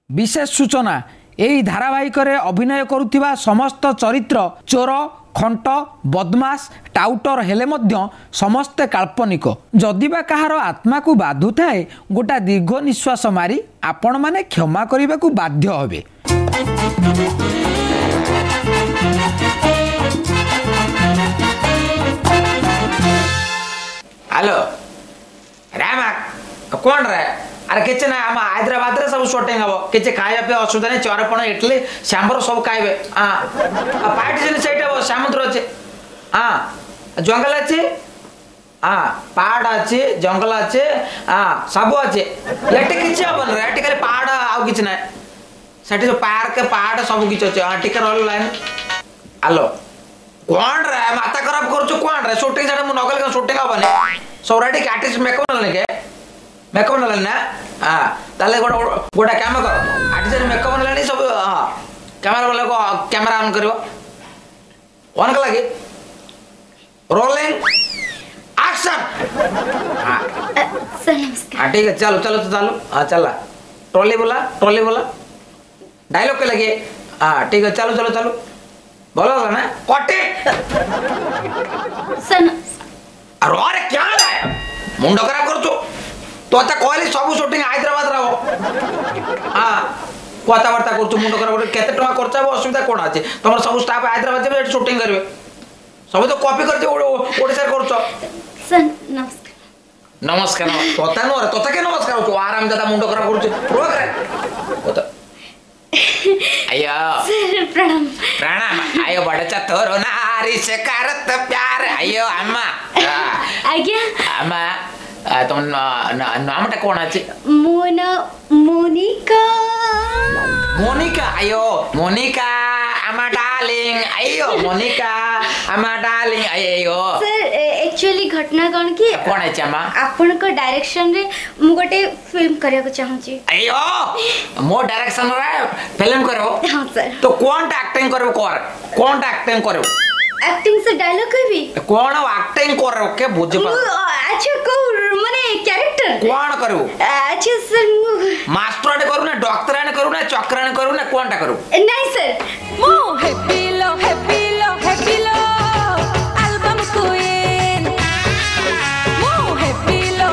विशेष सूचना यही धारावाहिक रे अभिनय करुथिबा समस्त चरित्र चोर खंट बदमाश टाउटर हेले मध्य समस्ते काल्पनिक जदिबा कहार आत्मा को बाधु थाए गोटा दीर्घ निश्वास मारी आपण माने क्षमा करने को बाध्य होबे। हेलो रामा कौन रे अरे किचे ना हम हैदराबाद रे सब शूटिंग हबो किचे खाया पे असुविधा नहीं चरपण इटली सांबर सब खाइबे हां पार्टी जने सेटा समुद्र अछि हां जंगल अछि हां पहाड़ अछि जंगल अछि हां सब अछि एटे किचे हबन रे एटे खाली पहाड़ आउ किछ ना सेटे जो पार्क पहाड़ सब किछ अछि हां टिके रोल लाइन हेलो कौन रे माथा खराब करछु कौन रे शूटिंग जने मु नगल का शूटिंग हबने सोराटी आर्टिस्ट मेकअप नले के मेकअप नले ना हां ताले गोटा काम कर आर्टिस्ट मेकअप नले सब हां कैमरा वाला को कैमरा ऑन करियो ऑन कर लगे रोलिंग एक्शन हां सर नमस्कार हां ठीक है चलो चलो तो चलो हां चला ट्रॉली बोला डायलॉग के लगे हां ठीक है चलो चलो चलो बोलो ना कटे सर अरे क्या है मुंड खराब कर तो आता कहली सब शूटिंग हैदराबाद रहो हां कथाबार्ता कर मुंड खराब केते टका खर्च हो असुविधा कोन अछि तमर सब स्टाफ हैदराबाद जेबे शूटिंग करबे सब तो कॉपी करते ओडिसा करछ सर नमस्कार नमस्कार तोता नो रे तोता के नमस्कार हो आराम दादा मुंड खराब कर रोक रे तोता आया सर प्रणाम प्रणाम आयो बड़चा तोरो नारी से करत प्यार आयो अम्मा आज्ञा अम्मा तुम नामटा कौन अछि मोनिका मोनिका आयो मोनिका अम्मा डार्लिंग आयो मोनिका अम्मा डार्लिंग आयो सर एक्चुअली घटना कौन कि कौन अछि अम्मा आपन को डायरेक्शन रे मु गोटे फिल्म करिया को चाहू छी आयो मो डायरेक्शन रे फिल्म करो हां सर तो कौन एक्टिंग करो कौन एक्टिंग करो एक्टिंग से डायलॉग कहबी कौन एक्टिंग करो के बुझ पा अच्छा को माने कैरेक्टर कौन करू अच्छा सर मास्टर करू ना डॉक्टर करू ना चक्रान करू ना कौनटा करू नहीं सर मो हैप्पी लो एल्बम क्वीन मो हैप्पी लो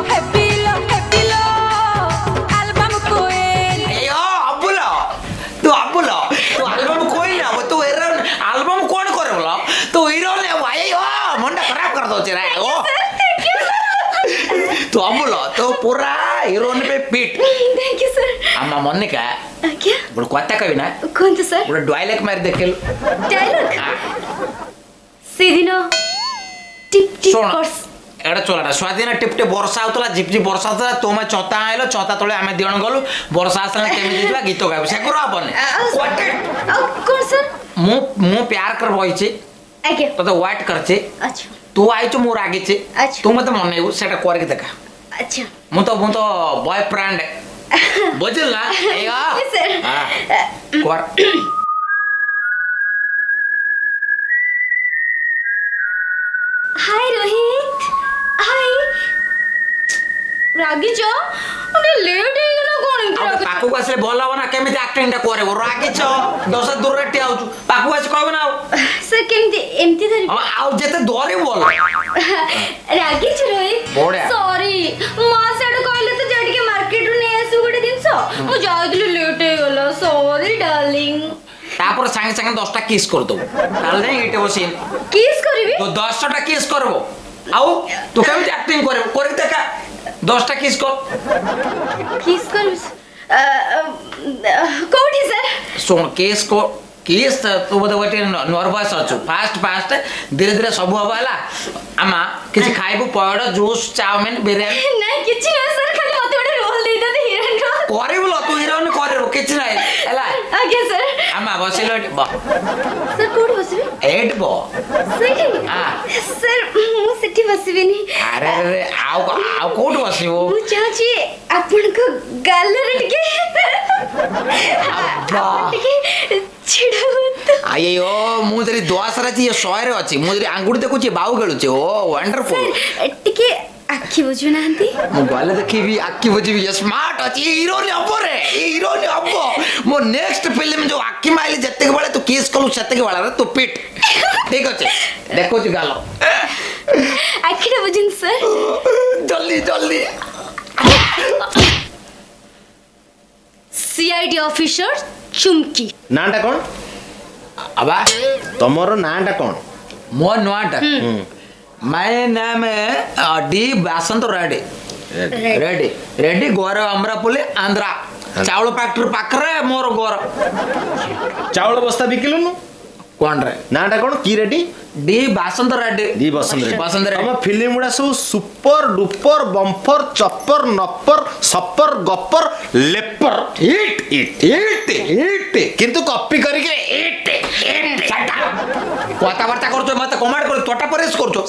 एल्बम क्वीन अयो अब्बुलो तू एल्बम कोई ना तू एल्बम कौन करबला तू हीरो ने भाई ओ मुंडा खराब कर दो रे ओ तू अब्बुलो तो पूरा हीरोइन पे पीट थैंक यू सर अम्मा मोनिका क्या बड़ कथा कहबी ना कौन तो सर बड़ डायलॉग मार देखेल डायलॉग सीदिनो टिप टिप सुन कोर्स एड़ा चोलाटा स्वाधीन टिप टिप वर्षा होतला झिप झिप वर्षा होतला तोमे छता आइलो छता तळे आमे दियण गलु वर्षा आसला केमि दिवा गीत गाबु से करो आपने कौन सर मु प्यार कर बइछि आज्ञा तो व्हाइट करछि अच्छा तू आइछु मु रागिछि अच्छा तू मते मनेउ सेटा करके देखा अच्छा मु तो बॉयफ्रेंड बुझल ना एगा सर हां कर हाय रोहित हाय रागी जो अरे लेट हे गेलो कोन अब पाकू को असले बोला बना केमिति एक्टिंग टा करे रागिछ दस दूर रे आउछु पाकू आस कहबो ना सर केमति एमति धरि आउ जेते दोरे बोल रागी छ रोहित सॉरी मां सेड कहले तो जेड के मार्केट रू नै आसु गोटे दिनसो मु जाइदली लेट हे गेलो सॉरी डार्लिंग तापर संगे संगे 10 टा किस कर दो ताल नहीं एटे बसी किस करबी तो 10 टा किस करबो आउ तू केमिति एक्टिंग करबो करके देखा 10 टा किस करबी कोठी सर सुन केस तू बोले गोटे नर्वस अच्छु फास्ट धीरे धीरे सब हवा है आमा किसी खाइबू पड़ जूस चाउमिन बिरयानी नहीं किछि ना सर खाली मते गोटे रोल दे दे हीरोइन रोल करबो तू हीरोइन करबो किछि नै हला आज्ञा सर आमा बसिलो सर कोड बसबी एट बो सही हां सर मु सिटी बसबिनी अरे आउ कोड बसिबो मु चाची आपन को गैलरी के अब्बा छिड़ावत अयो मु तेरी दोस रे छी 100 रे अछि मु तेरी आंगुडी देखुची बाऊ गेलुची ओ वंडरफुल टिके आखि बुझु नांती मु गले देखिबी आखि बुझिबी स्मार्ट अछि हीरो ने हबो रे हीरो ने हबो मो नेक्स्ट फिल्म जो आखि माइली जत्ते बेले तू किस कलु सेते बेला तू पिट ठीक अछि देखो छु गालो आखिटा बुझिन सर जल्दी जल्दी सीआईडी ऑफिसर चुमकी नाटा कौन अबा तमरो नाटा कौन मो नोटा माय नाम है डी बसंत रेड्डी रेड्डी रेड्डी गोर अमरापुली आंध्रा चावल फैक्ट्री पाखरे मोर गोर चावल बस्ता बिकिलुनु कौन रे नाटा कौन की रेड्डी डी बसंत रेड्डी दी बसंत रेड्डी बसंत रेड्डी हम फिल्म गुड़ा सब सुपर डुपर बम्पर चप्पर नप्पर सपर गप्पर लेपर हिट हिट हिट हिट किंतु कॉपी करके हिट हिट कथबार्ता करछो मते कमेंट कर तोटा परेश करछो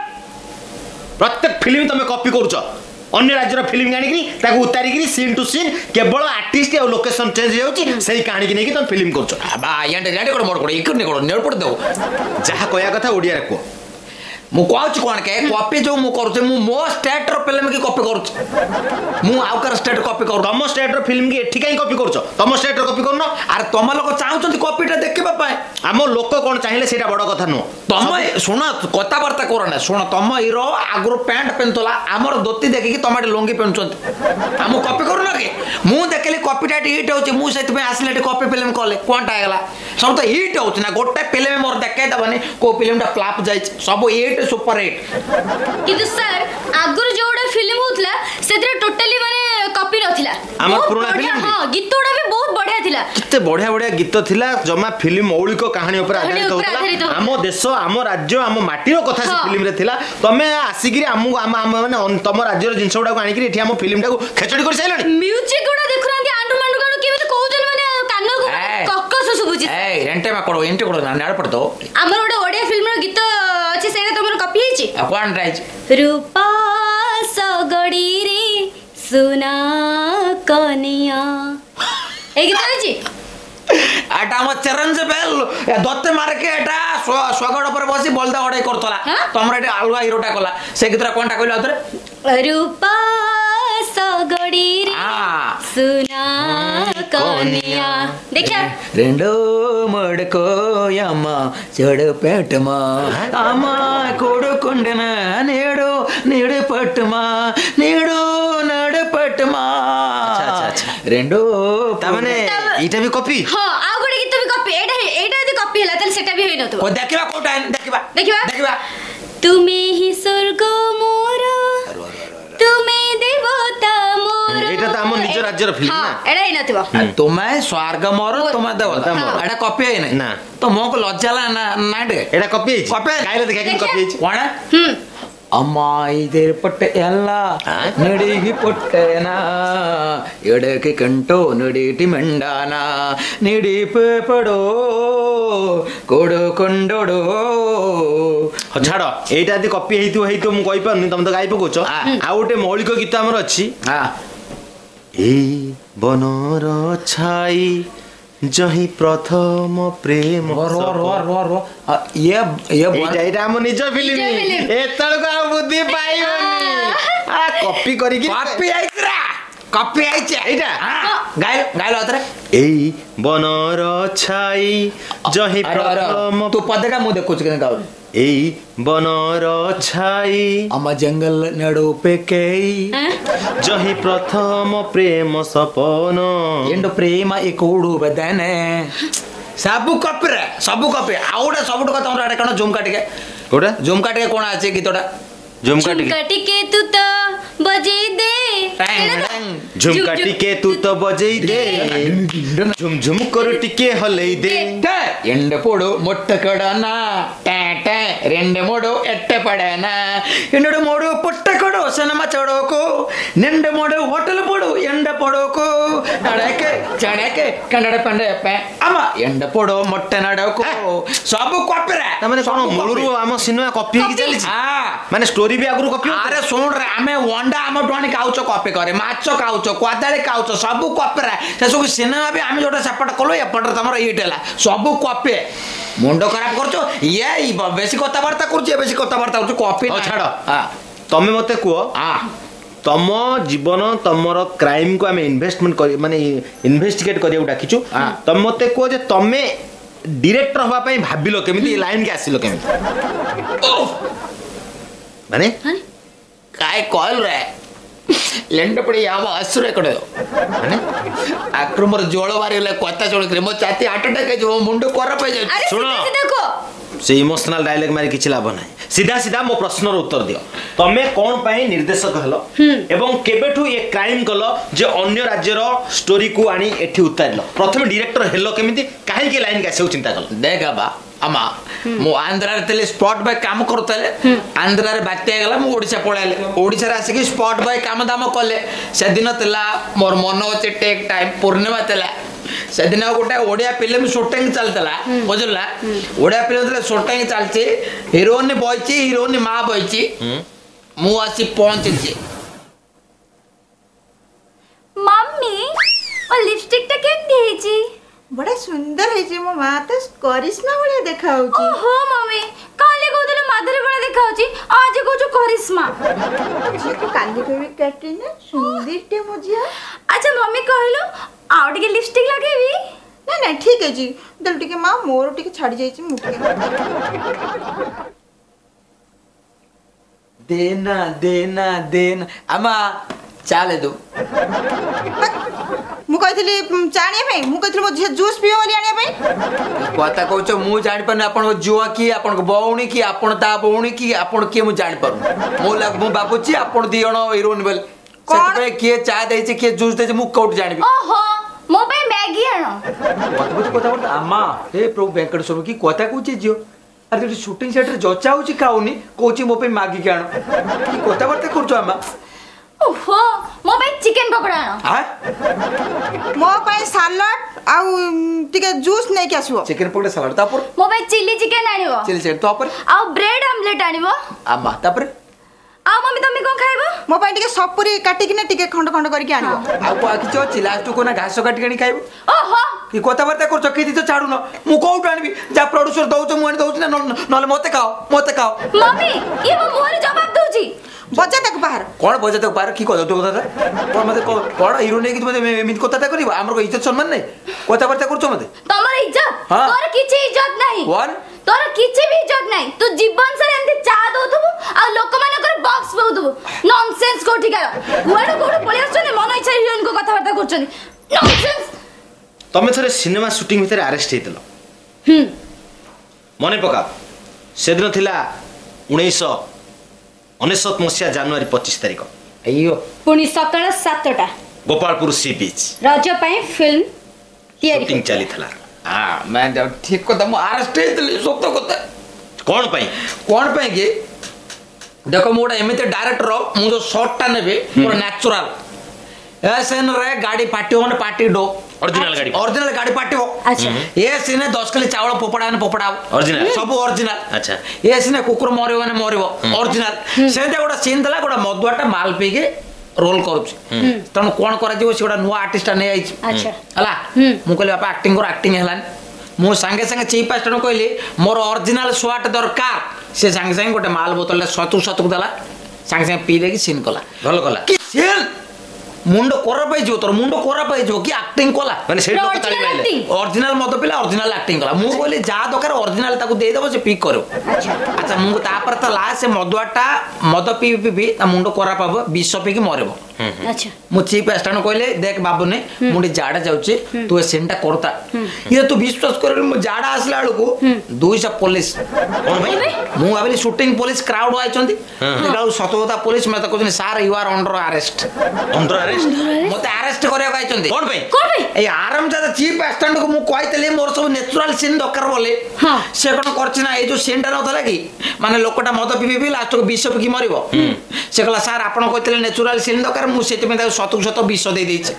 प्रत्येक फिल्म तमे कॉपी करूछ अन्य राज्यर फिल्म आनिकरी ताकू उतारिकरी सीन टू सीन केवल आर्टिस्ट और लोकेशन चेंज होउची सही कहानी की नहीं तुम फिल्म करूछ बा यांटे रेडी कर मोर कोड इकने कोड नेड़ पड़ दो जहा कहया कथा ओडिया रे को मु कहूँ कौन के कॉपी जो मु करूचे मु मो स्टेट रो फिल्म की कॉपी करूचे मु आउकर स्टेट कॉपी करू तम स्टेट रो फिल्म की एठी काई कॉपी करूछ तम स्टेट रो कॉपी करनो अरे तुम लोग चाहउछंती कॉपीटा देखिबा पाए आम लोक कोन चाहिले सेटा बड़ कथा नो तुम सुन कथबार्ता कर ना सुन तुम हीरो आगुर पैंट पेनतला आमर धोती देखि तुम लुंगी पेनुछंती हम कॉपी करू ना कि मु देखली कॉपीटा हिट होची मु सेति में आसले कॉपी फिल्म कले कोनटा आगला सब तो हिट होची ना गोटे फिल्म मोर देखाई दबनी को फिल्मटा फ्लॉप जाई सब हिट सुपर हिट किंतु सर आगुर जोड़ा फिल्म होतला सेतरे टोटली माने कॉपी नथिला हमर पुराना फिल्म हां गीतोडा भी बहुत बढ़िया थिला किते बढ़िया बढ़िया गीत थिला जमा फिल्म मौलिक कहानी ऊपर आधारित होतला आम देश आम राज्य आम माटीर कथा से फिल्म रे थिला तमे आसिगिरी आम माने तम राज्यर जिंस गुडा आनिकरी एठी आम फिल्म टाको खेचड़ी कर साइलनी म्यूजिक गुडा देखुनांती आंडू मांडू काडू केबे कहउजन माने कान को कक्क सुबुजी ए रेंटे मा कोडो एंटे कोडो ना नाड़ पड़तो हमर ओडे ओडिया फिल्म रो गीत अछि सेने तमर कॉपी हिची कोन राइज रूपा सगड़ी रे सुना कनिया ए गीत हिची आटा हम चरण से पहल दत्ते मार के एटा स्वगड़ पर बसी बोलदा ओडे करतला तमरा एटा अलवा हीरोटा कला से गीतरा कोनटा कइला उतरे रूपा सगड़ी रे सुना कनिया देखिया रेंडो मडको यम्मा चढ़ पेटमा आमा कोडुकुंडना नेडो नेड पटमा नेडो नड पटमा अच्छा रेंडो तामाने इटा भी कॉपी हां आ गुडे गीत भी कॉपी एटा यदि कॉपी हला तले सेटा भी होई नतो को देखिबा कोटा देखिबा देखिबा देखिबा तुम्हें ही स्वर्ग मोर तुम्हें देवता मोर एटा त हम निज राज्यर फिल्म ना हां एटा ही नथिबो तुम्हें स्वर्ग मोर तुम्हें देवता मोर एटा कॉपी है नहीं ना तो मोको लज्जाला ना नाटे एटा कॉपी है कॉपी काइले देखा कि कॉपी है कोण ಅಮ್ಮ ಇದೇರ್ ಪಟ್ಟೆ ಎಲ್ಲ ನಡಿಗಿ ಪೊಟ್ಟೆನ ಎಡಕ್ಕೆ ಕಂಟೋ ನಡಿಟಿ ಮಂಡಾನ ನಿಡಿಪೆ ಪಡೋ ಕೊಡು ಕೊಂಡೋಡು ଛାଡ଼ ଏଇଟା ଯଦି କପି ହେଇଥିବ ମୁଁ କହିପାରୁନି ତମେ ତ ଗାଇ ପକଉଛ ଆଉ ଗୋଟେ ମୌଳିକ ଗୀତ ଆମର ଅଛି ଏଇ ବନର ଛାଇ जही प्रथम प्रेम ये हम निज फिल्म एतळको आ बुद्धि पाइबनी आ कॉपी करी कॉपी आइतरा कॉपी आइछ एटा गाइल गाइल अतरे एई बनर छाई जही प्रथम तू पदका मु देखुछ के गाउ एई बनर छाई अम जंगल नडो पेकेई जही प्रथम प्रेम सपन एंड प्रेम एकोडु बदने सबु कॉपी आउडा सबुट कथा हमरा कण झुमका टिके कोडा झुमका टिके कोन आछे गीतडा झुमका टिके तू तो बजे दे झुमका टिके तू तो बजे दे झुम झुम करू टिके हलई दे ಎಂಡ ಪೋಡು ಮೊಟ್ಟ ಕಡನ ಟೆ ಟೆ ರೆಂಡ ಮೋಡು ಎಟ್ಟೆ ಪಡನ ಎಂಡ ಮೋಡು ಪುಟ್ಟ ಕೊಡು ಸನಮ ಚಡೋಕು ನೆಂಡ ಮೋಡು ಹೋಟೆಲ್ ಪೋಡು ಎಂಡ ಪಡೋಕು ನಡಕೆ ಚಡಕೆ ಕನ್ನಡ ಪಂಡೆ ಪೆ ಅಮ್ಮ ಎಂಡ ಪೋಡು ಮೊಟ್ಟೆ ನಡೋಕು सब कॉपी रे तमने कोन मूलरू हम सिनेमा कॉपी की चली हां माने स्टोरी भी आगु कॉपी अरे सुन रे हमें वंडा हम टोनी खाउचो कॉपी करे माछो खाउचो कोदाली खाउचो सब कॉपी रे से सब सिनेमा भी हम जोटा सपट कलो एपट तमर इटेला सब कॉपी मुंडो खराब करछो ये बेसी कथा वार्ता करछे बेसी कथा वार्ता करछो कॉपी छाड़ हां तमे मते को हां तम जीवन तमर क्राइम को आम इन्वेस्टमेंट माने इन्वेस्टिगेट करिया डाकिछु तम मते को जे तमे डायरेक्टर हवा पई भाबिलो केमिति लाइन के आसिलो केमिति माने काय कॉल रे लेंड पड़ी आवा असुरे कड़े माने आक्रमर जोड़ बारी ले कोता जोड़ करे मो छाती हार्ट अटैक जो मुंड कोरा पे जाय अरे सुनो। देखो से इमोशनल डायलॉग मारी किछि लाभ नै सीधा सीधा मो प्रश्नर उत्तर दियो तमे कोन पई निर्देशक हलो एवं केबेठु ये क्राइम कलो जे अन्य राज्यर स्टोरी को आनी एठी उतारलो प्रथम डायरेक्टर हेलो केमिति काहे के लाइन के चिंता कलो देख बा अमा मो आंध्रा रे तेले स्पॉट बाय काम करतले आंध्रा रे बात्या गला मो ओडिसा पळाले ओडिसा रे आसी कि स्पॉट बाय काम दाम कले से दिन तला मोर मन होचे टेक टाइम पूर्णिमा तला से दिन गोटे ओडिया फिल्म शूटिंग चलतला बुझला ओडिया फिल्म तले शूटिंग चलची हीरोइन बयची हीरोइन मां बयची मु आसी पहुंचची मम्मी ओ लिपस्टिक टा केमती हेची बड़ा सुंदर है जे मो मां तो करिश्मा भलिया देखा होची ओहो मम्मी काले कहतले माधुरी बड़ा देखा होची आज कहू करिश्मा जी को काली कहबी कैटरीना सुंदर टे मोजिया अच्छा मम्मी कहलो आउ टिके लिपस्टिक लगेबी ना ना ठीक है जी दल टिके मां मोर टिके छाड़ी जाई छी मुठी देना देना देना अमा चाले दो मु कहथली चाणिया पे मु कहथली मो झे जूस पियो वाली आनिया पे कथा कहछ मु जानि पाने आपन जुआ की आपन बौणी की आपन ता बौणी की आपन के मु जानि पारु मु बाबूची आपन दी जण हीरोइन बेल सेते के चा देइ छै के जूस देइ छै मु कोट जानिबी ओहो मो पे मैगी आनो कथा कथा अम्मा हे प्रभु वेंकटेश्वर की कथा कहछ जियो अरे तो शूटिंग सेट रे जचा होची खाउनी कहछ मो पे मैगी के आनो की कथा बर्ता करछ अम्मा ओहो मो पे चिकन पकोड़ा आनो हां मो पे सलाड आउ टिके जूस नै के आसुओ चिकन पकोड़ा सलाड तापर मो पे चिली चिकन आनिबो चिली सेट तापर आ ब्रेड ऑमलेट आनिबो अम्मा तापर आ मम्मी तुम कोन खाइबो मो पे टिके सपुरी काटी किने टिके खंड खंड करके आनिबो आ को किछ अछि लास्ट को ना घास काटी कानी खाइबो ओहो की कथा बर्ता करछ के दी तो छाडू न मु कोउट आनिबी जा प्रोड्यूसर दउछ मु आनि दउछ ना नले मते खाओ मम्मी ये मो मोर जवाब दोजी बजा तक बाहर कोन बजे तक बाहर की कहतो कथा कोन मते कोन हीरो नै कि मते एमित कथा करिबो हमर को इज्जत सम्मान नै कथा बर्ता करछ मते तमर इज्जत हाँ। तोर किछि इज्जत नाही कोन तोर किछि भी इज्जत नाही तू जीवन से एंती चा दोतबु आ लोक मानकर बॉक्स बहुतबु नॉनसेंस को ठिकार गुआडो कोडो पळि आछने मन इच्छा हीरोइन को कथा बर्ता करछनी नॉनसेंस तमे थरे सिनेमा शूटिंग भितर अरेस्ट हेतलो मने पका सेदिन थिला 1999 मसिया जनवरी 25 तारिख अयो पुनी सकाळ 7टा गोपालपुर सी बीच रज पई फिल्म तयारी शूटिंग चली थला हां मैं ठीक कथा मु अरेस्ट हेतली सत्य कथा कोन पई के देखो मोटा एमिते डायरेक्टर मु जो शॉटटा नेबे पूरा नेचुरल ए सीन रे गाड़ी पाटी होने पाटी डो ओरिजिनल गाड़ी पाटी हो अच्छा ये सीन 10 किलो चावल पोपड़ा ओरिजिनल सब ओरिजिनल अच्छा ये सीन कुकुर मरियो ने मरियो ओरिजिनल सेते गोटा सीन दला गोटा मधुआटा माल पी के रोल करूछ तण कोन करा दियो से गोटा नुवा आर्टिस्ट ने आइ अच्छा हला मु कहले बापा एक्टिंग कर एक्टिंग हलान मु संगे संगे चीफ पास्टर कहली मोर ओरिजिनल स्वाट दरकार से संगे संगे गोटे माल बोतल सतु दला संगे संगे पी लेके सीन कला भलो कला कि सीन मुंड कोरा पाई जो तोर मुंड कोरा पाई जो कि एक्टिंग कला माने सेट लोक ताली माइले ओरिजिनल मत पिला ओरिजिनल एक्टिंग कला मु बोले जा दरकार ओरिजिनल ताको दे देबो से पिक करो अच्छा मु ता पर त ला से मदुआटा मद पी पी ता मुंड कोरा पाबो 20 पी के मरबो अच्छा मु चीफ एस्टान कहले देख बाबू ने मुंडी जाडा जाउची तू ए सेंटा करता ये तू विश्वास कर मु जाडा आसला को 200 पुलिस कोन भाई मु आबली शूटिंग पुलिस क्राउड आइचंती देखा सतोता पुलिस मते कहछन sir you are under arrest मते अरेस्ट करे आइचंती कोन भाई ए आराम ज्यादा चीफ एस्टान को मु कहतले मोर सब नेचुरल सीन दरकार बोले से कोन करछि ना ए जो सेंटा नथला कि माने लोकटा मद पी पी लास्ट को 20 पी मरिबो से कहला सर आपण कहतले नेचुरल सीन दरकार मु सेते में शत विष दे देछि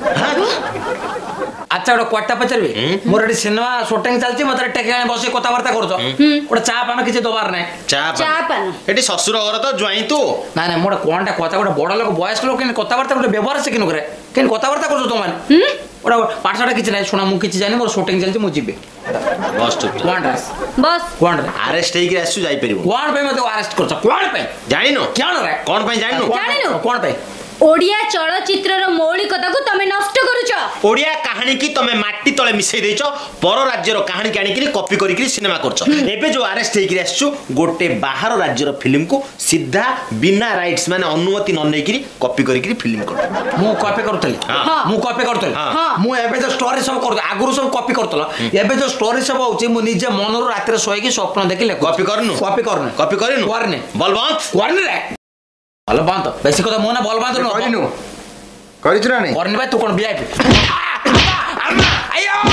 अच्छा गोटे क्वाटा पचारबे मोर एटी सिनेमा शूटिंग चलछि मते टेके बसे कथा वार्ता करछो गोटे चा पान किछि दबार नै चा पान एटी ससुर घर तो ज्वाई तू ना ना मोर कोनटा कथा गोटे बड़ लोक बयस्क लोक केन कथा वार्ता गोटे व्यवहार से केन करे केन कथा वार्ता करछो तो माने गोटे पाठसाटा किछि नै सुना मु किछि जानि मोर शूटिंग चलछि मु जिबे बस चुप बस अरेस्ट हेकि आसु जाई परिबो कोन पे मते अरेस्ट करछो कोन पे जानिनो कोन रे कोन पे जानिनो कोन पे ओडिया चलचित्रर मौलिकताको तमे नष्ट करूछ। ओडिया कहानी की तमे माटी तले मिसई देछ पर राज्यर कहानी के आनी कॉपी करी सिनेमा करछ। एबे जो अरेस्ट हेकि आसछु गोटे बाहर राज्यर फिल्म को सीधा बिना राइट्स माने अनुमति न नेकि कॉपी करी फिल्म कर मु कॉपी करतली मु कॉपी करतली मु एबे जो स्टोरी सब कर आगुरु सब कॉपी करतला एबे जो स्टोरी सब होची मु निजे मनरो रात्री सोई की स्वप्न देखि ले कॉपी करनु कॉपी करनु करने बलवंत करने रे बलवंत बेसी कथा मोना बलवंत न करिनु करिछु ना नहीं करने भाई तू कोन वीआईपी आयो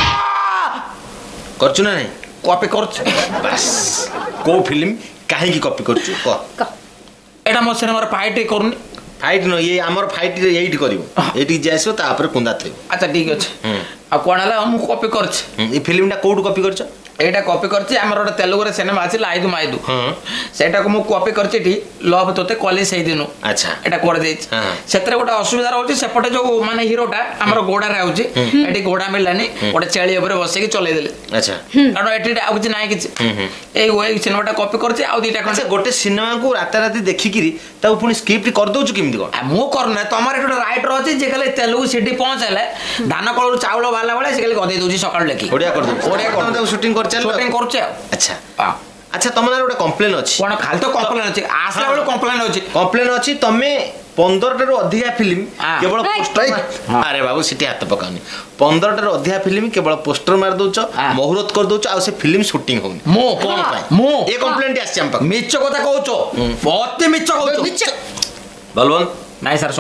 करछु ना नहीं कॉपी करछ बस को फिल्म काहे की कॉपी करछु क एटा मो सिनेमा फाइट करनी फाइट न ये हमर फाइट एइट करिवो एटी जाइसो ता ऊपर कुंदा थई अच्छा ठीक अछि आ कोन हला हम कॉपी करछ ये फिल्मटा कोड कॉपी करछ एटा कॉपी करछि हमर ओटा तेलुगु रे सिनेमा अछि लाइदु माइदु सेटा को मु कॉपी करछि टी लव तोते कॉलेज सही दिनु अच्छा एटा कर देछि सेतरे गोटा असुविधा रहउछि सेपटे जो माने हीरोटा हमर गोडा रे आउछि एटी गोडा मिललानी गोटे चेळी ऊपर बसे की चले देले अच्छा कारण एटी आ कुछ नाही किछ एई ओई सिनेमाटा कॉपी करछि आ दीटा अच्छा गोटे सिनेमा को राता राती देखि किरी ता पुनी स्क्रिप्ट कर दउछु किमिति कोन मु करने तमर एटा राइटर अछि जे कले तेलुगु सिटी पहुंचले धान कळु चावल वाला वाला से कले गदे दउछि सकाळ लेखि ओडिया कर दउ ओडिया कर दउ शूटिंग कर चल शूटिंग करछ अच्छा अच्छा तमना गोटे कंप्लेन अछि कोन खाल तो कंप्लेन अछि आसला वाला कंप्लेन अछि तमे 15 टारो अधिका फिल्म केवल पोस्टर अरे बाबू सिटी हाथ पकानी 15 टारो अधिका फिल्म केवल पोस्टर मार दउछ मुहूर्त कर दउछ आ से फिल्म शूटिंग होनी मो कोन पाए मो ए कंप्लेंट आछि हम पक मिच्छ कथा कहउछो बहुत मिच्छ कहउछो बलवंत नाही सर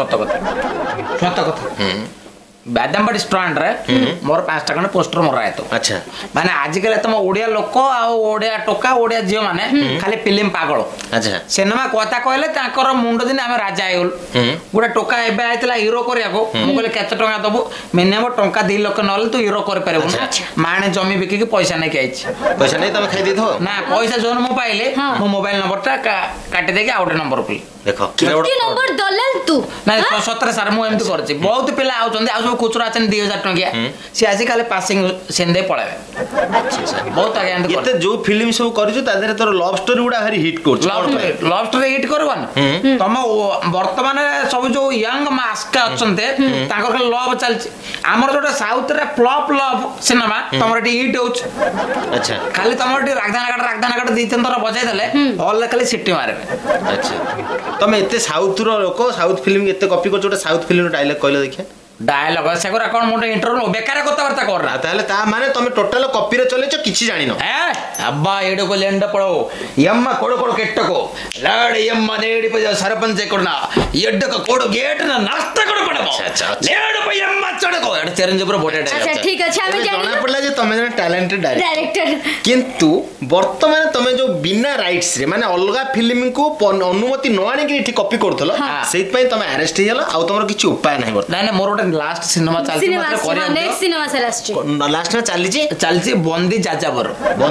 सत्य कथा बादामबाड़ी स्टैंड रे मोर 5टा खंड पोस्टर मरा है तो अच्छा माने आजिकल तुम ओडिया लोक आ ओडिया टोका ओडिया झियो माने खाली फिल्म पागल अच्छा सिनेमा कथा कहले ताकर मुंड दिन आमे राजा आइगल गुडा टोका एबे आइतला हीरो करिया को मु कहले केते टंका दबो मिनिमम टंका 2 लाख नले तू हीरो कर परबो माने जमी बिकी के पैसा नै के आइछ पैसा नै तमे खाइ देथो ना पैसा जोन मु पाइले मो मोबाइल नंबर टा काटि देके आउट नंबर पे देखो किती नंबर दलाल तू ना 17 सार मु एमती करछि बहुत पिला आउचंदी आ खुचरा आछन 2000 टंकिया से आसी काले पासिंग सेंदे पळावे अच्छा सर बहुत आगे एंड एते जो फिल्म सब करिछु ता देरे तोर लव स्टोरी गुडा हरी हिट करछु लव स्टोरी हिट करवन तम वर्तमान सब जो यंग मास्क अछनते ताकर के लव चलछि हमर जोटा साउथ रे फ्लॉप लव सिनेमा तमर डी हिट होछ अच्छा खाली तमर डी रागदानागड दी तंतर बजाय देले ऑल खाली सिटी मारे अच्छा तमे एते साउथ रो लोक साउथ फिल्म एते कॉपी करछु साउथ फिल्म रो डायलॉग कहले देखिया डायलॉग से कोरा कोन मोटे इंटरव्यू बेकार कथा वार्ता कर रहा ताले ता माने तमे टोटल कॉपी रे चलेछ किछि जानिनो ए अब्बा एडो को लेंड पड़ो यम्मा कोडो कोडो केट्टको लाड यम्मा नेडी प सरपंच कोडना एड्डको कोडो गेट ना नास्ता कोडो पड़ो अच्छा लेड प यम्मा चडको एड चैलेंज पर बोटे अच्छा ठीक अछि हमें जाना पड़ला जे तमे टैलेंटेड डायरेक्टर किंतु वर्तमान तमे जो बिना राइट्स रे माने अलगा फिल्म को अनुमति न आनी कि एठी कॉपी करथलो सेत पय तमे अरेस्ट हेयला आ तमरो किछि उपाय नाही बर्त नाही मोर लास्ट सिनेमा चलछि मतलब करिया नेक्स्ट सिनेमा से लास्ट में चलछि बंदी जाजाबर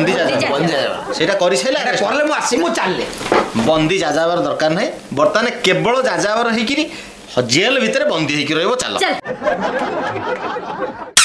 सेटा करि छैला करले मु आसी मु चलले बंदी जाजाबर दरकार नाही वर्तमान केवल जाजाबर हेकिरी जेल भीतर बंदी हेकि रहबो चल